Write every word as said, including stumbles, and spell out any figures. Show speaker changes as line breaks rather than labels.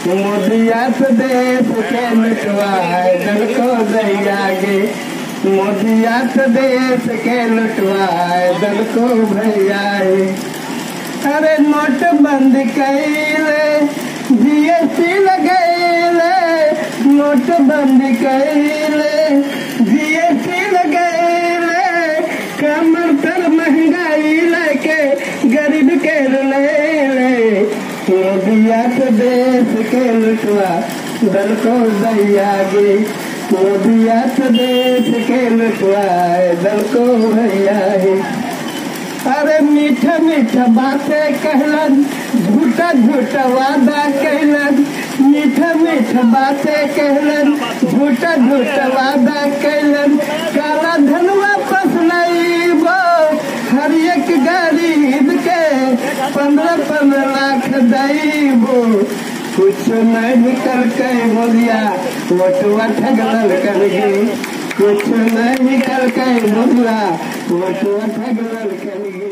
मोदिया तो देश के लुटवाए दल को भैयागे। मोदिया तो देश के लुटवाए दल को भैयाए। अरे नोट बंद कैले जीएसटी लगैले, नोट बंद कैले जीएसटी लगैले, कमर तर महंगाई लेके गरीब के ले। मोदिया तो देश के लुटवा दल को भैयागे। मोदिया तो देश के लुटवा दल को भैयागे। अरे मीठा मीठा बातें कहलन, झूठा झूठा वादा कहलन। मीठा मीठा बातें कहलन, झूठा झूठा वादा कहलन। काला धन वापस लाइबो, हर एक गरीब के पंद्रह पंद्रह लाख दैबो। कुछ नहीं करके मोदिया वोटवा ठगलल करगे। कुछ नहीं करके मोदिया वोटवा ठगलल करगे।